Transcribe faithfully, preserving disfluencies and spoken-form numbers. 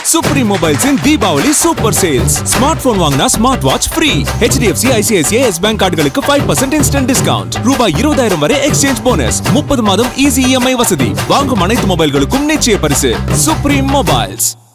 Supreme Mobiles in Deepavali Super Sales. Smartphone வாங்கினா smart watch free. H D F C I C I C I S Bank கார்டுகளுக்கு five percent instant discount. ரூபாய் இருபதாயிரம் வரை exchange bonus. முப்பது மாதம் easy E M I வசதி. வாங்கும் அனைத்து மொபைல்களுக்கும் நிச்சய பரிசு. Supreme Mobiles.